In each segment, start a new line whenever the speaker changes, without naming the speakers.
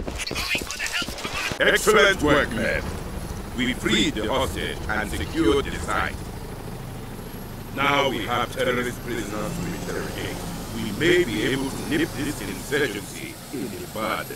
Excellent work, men. We freed the hostage and secured the site. Now we have terrorist prisoners to interrogate. We may be able to nip this insurgency in the bud.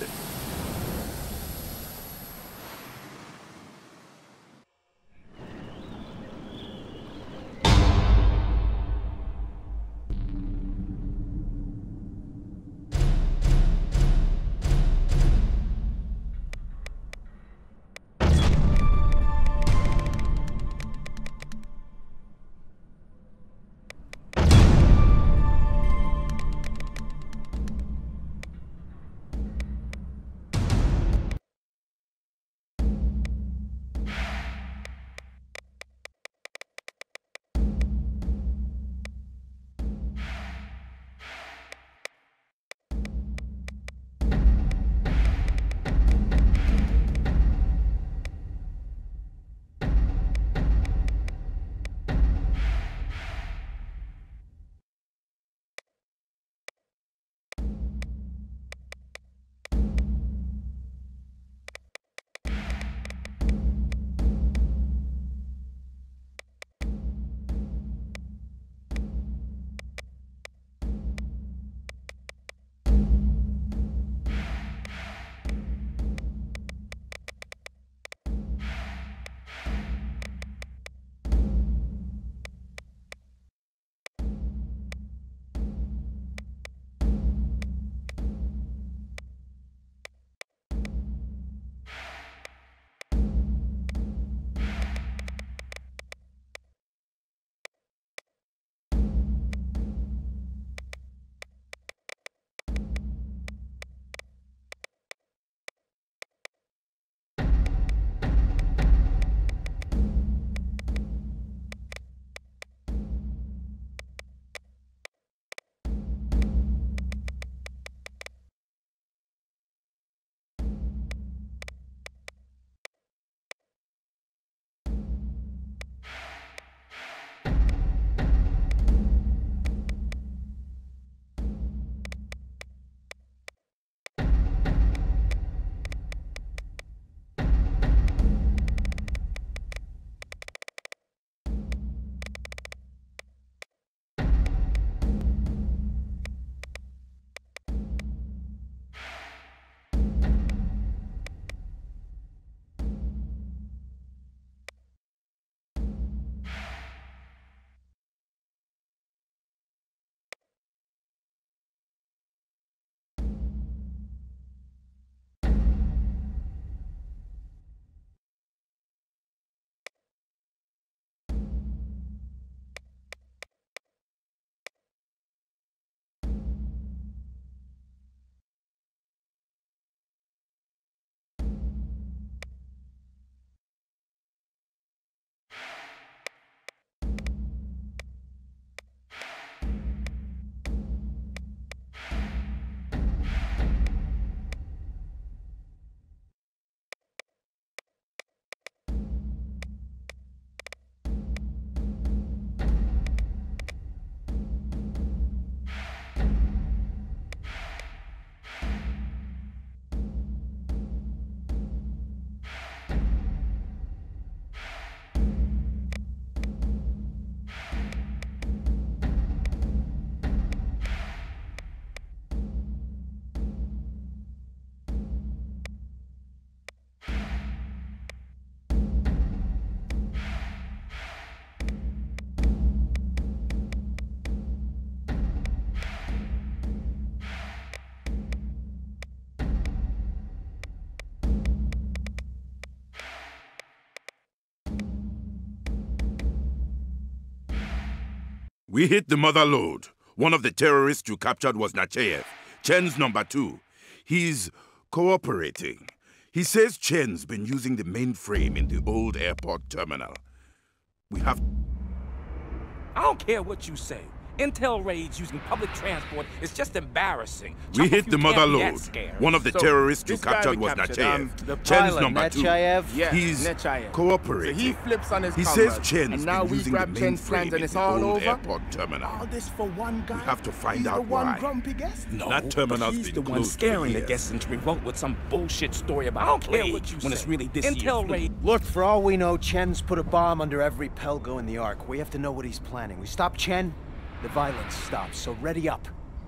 We hit the mother lode. One of the terrorists you captured was Nechayev, Chen's number 2. He's cooperating. He says Chen's been using the mainframe in the old airport terminal. We have...
I don't care what you say. Intel raids using public transport is just embarrassing.
We hit the mother
That
lode.
scared.
One of the
So,
terrorists you
this guy
captured
we
was
captured,
Nechayev.
the
Chen's
pilot,
number 2.
Nechayev?
Yeah,
He's
Nechayev.
cooperating.
So he flips on his
He
comrades,
says Chen's
and now
been
we
using
grab
the
Chen's plans
mainframe
and
in
it's
the
all
old
over?
airport terminal.
All this for one guy?
We have to find
He's
out
the one
why.
grumpy guest?
No,
That terminal's
but he's
been
the one
closed for
scaring the
years.
guests into revolt with some bullshit story about
I don't care
plague
what you
when
say.
it's really this
Intel
year's
raid.
Look, for all we know, Chen's put a bomb under every Pelgo in the Ark. We have to know what he's planning. We stop Chen, the violence stops, so ready up.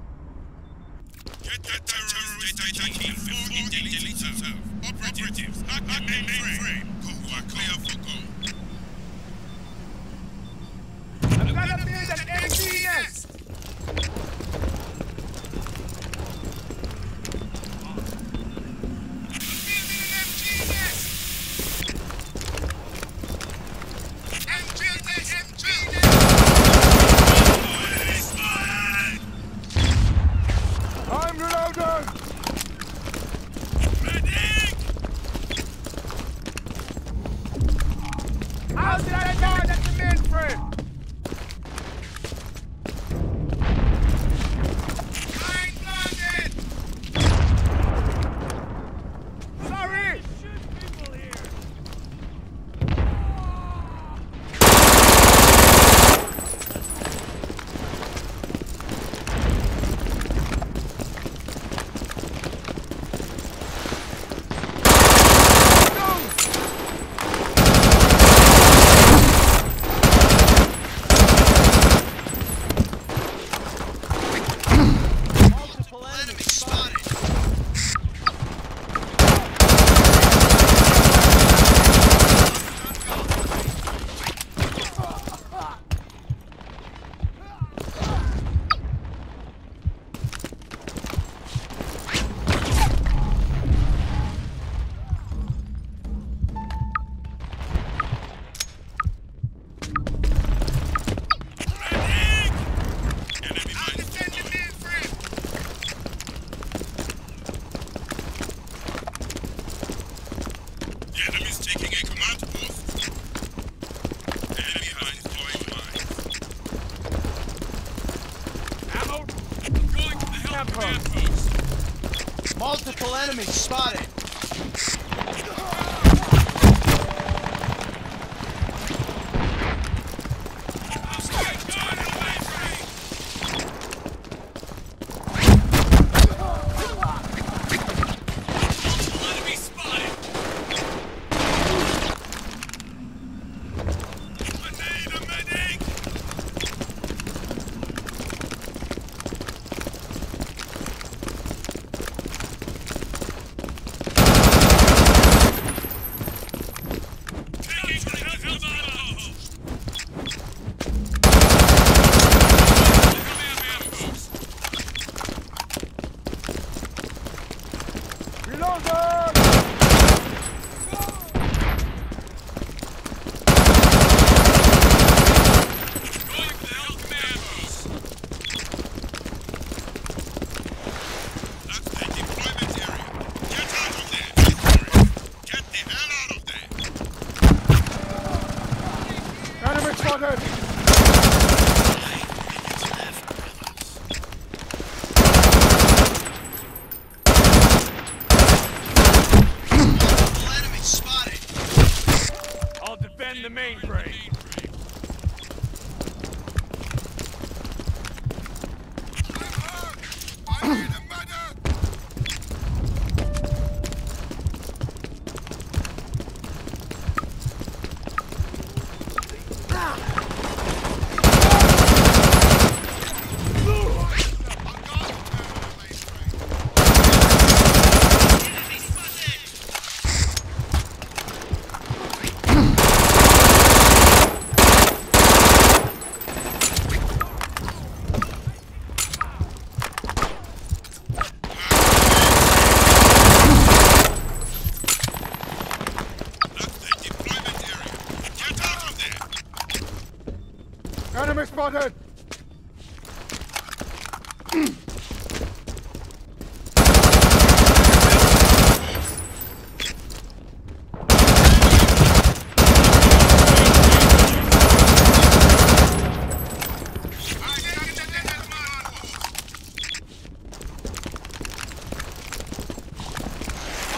Get that terrorist data team before it deletes itself. Operatives, not the mainframe. You are clear for go.
I'm gonna build an MGS! I'm reloading! How did I know that's the mainframe? Sorry!
The enemy's taking a command post. The enemy behind is blowing mines.
Ammo?
Going to the help command post.
Multiple enemies spotted.
I'll defend the mainframe. Enemy spotted!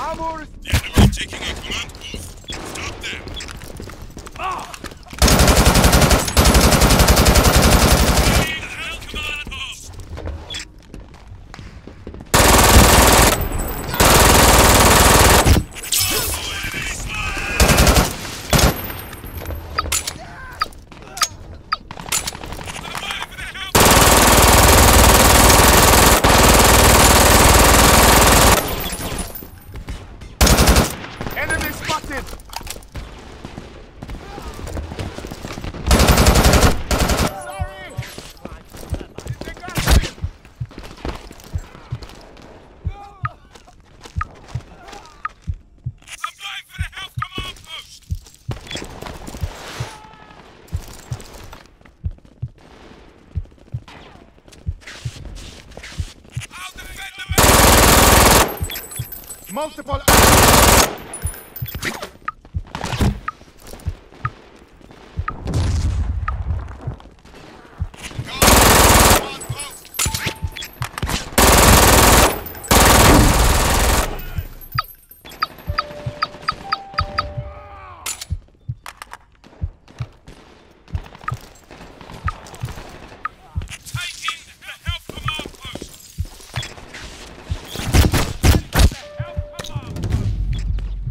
Vamos!
The enemy taking a command post. Stop them. Command post.
Enemy spotted!
Applying for the health command post. I'll defend the
Multiple...
command post. Taking the health command post.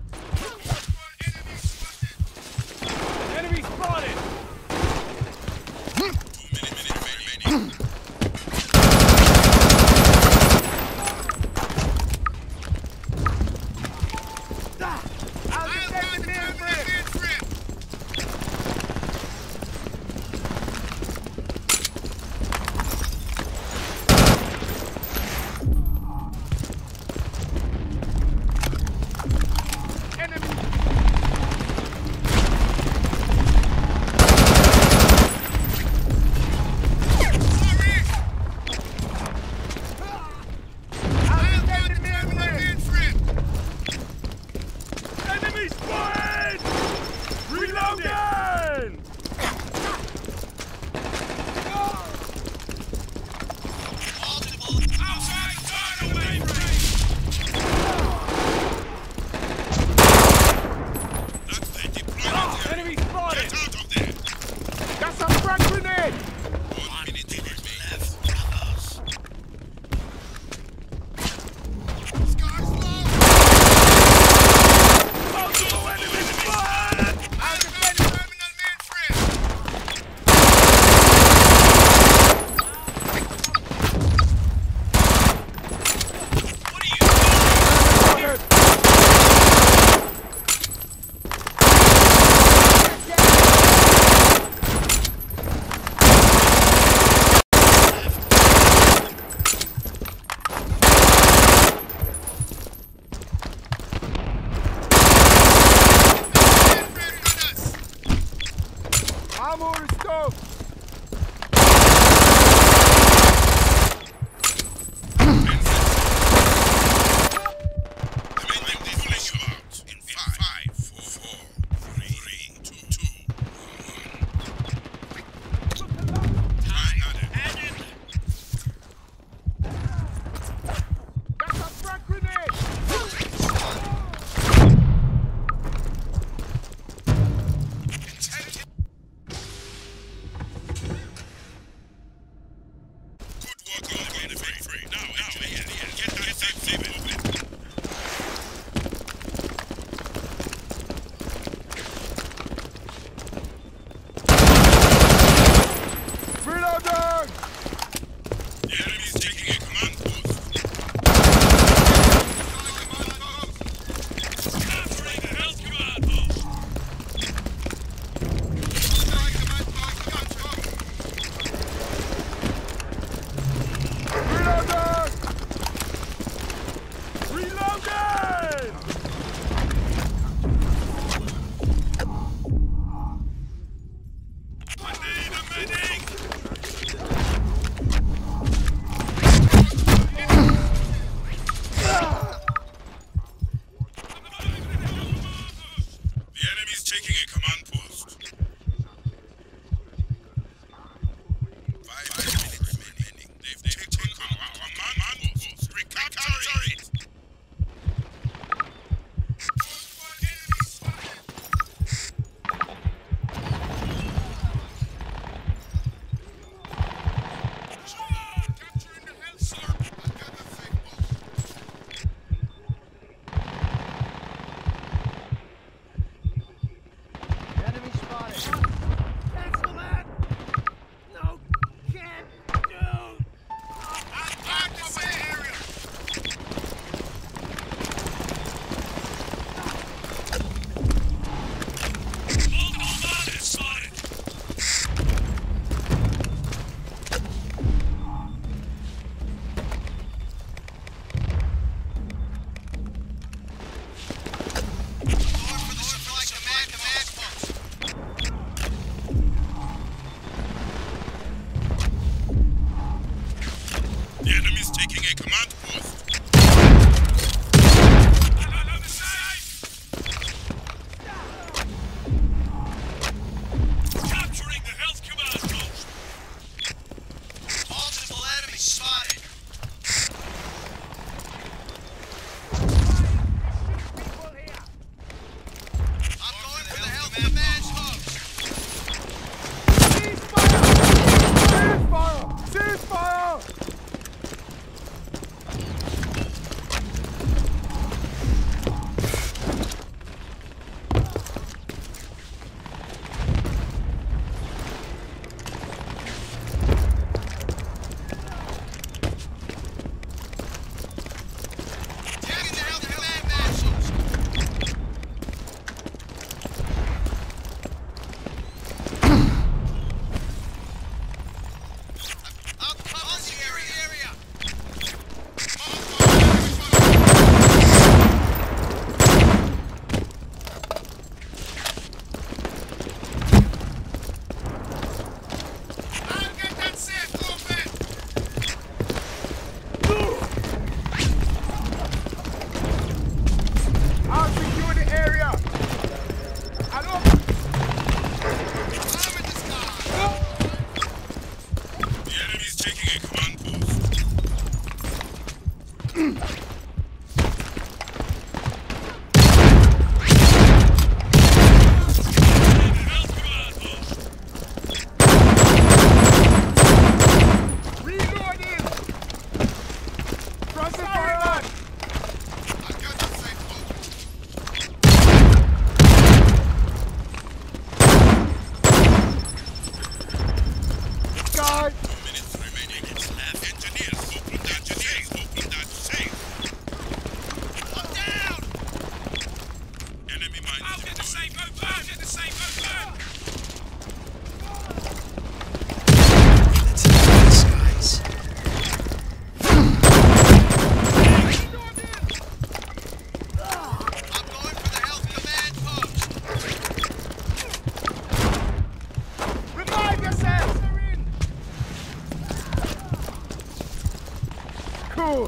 cool!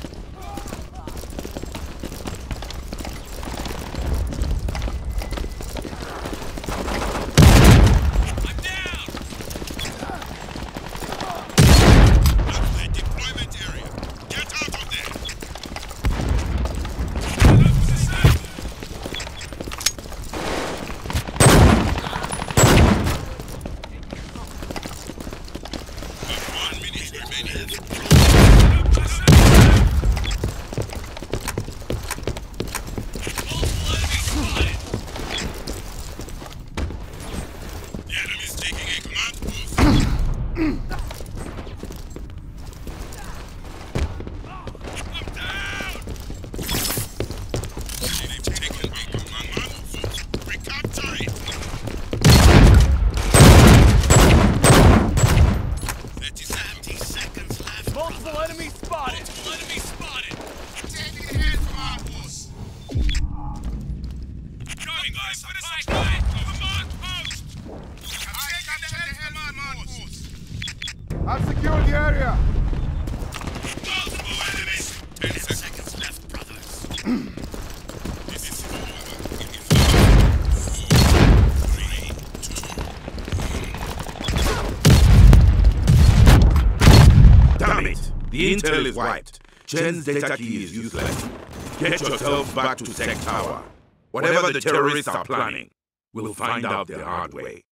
I've secured the area!
Multiple enemies! 10 seconds left, brothers. This is over. In 5, 4, 3, 2... Damn it! The intel is wiped. Chen's data key is useless. Get yourselves back to Sec Tower. Whatever the terrorists are planning, we'll find out the hard way.